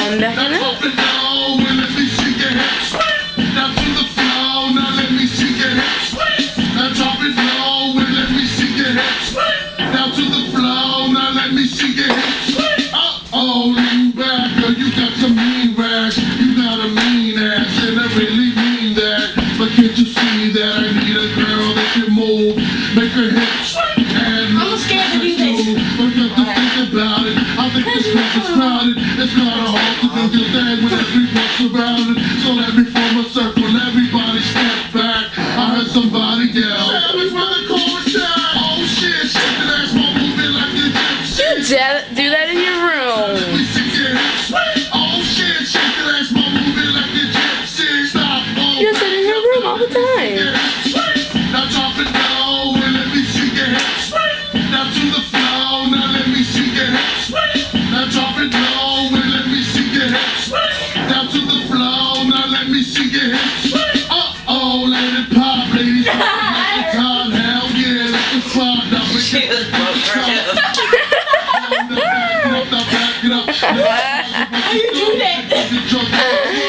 on, Dejha. Now to the floor, now let me see your hips. Now drop it low and let me see your hips. Now to the floor, now let me see your hips. Uh-oh, lean back, girl, you got some mean rags. You got a mean ass, and I really mean that. But can't you see that I need a girl that can move, make her hips and I'm scared to do this. But you have to think about it. I think this place is crowded. It's kinda hard to do your thing when everyone's surrounded. So let me form a circle, everybody step back. I heard somebody yell. Oh shit, shake that ass while moving like a gypsy. Do that in your room. Let me see your hips. Oh shit, shake that ass while moving like a gypsy. Stop. You do that in your room all the time. Now drop it low and let me see your hips. Now to the floor, now let me see your hips. Now drop it low and let me see your hips. Now to the floor, now let me see your hips. Uh-oh, let it pop, ladies. Time, hell yeah, let the crowd now make it. How you do that?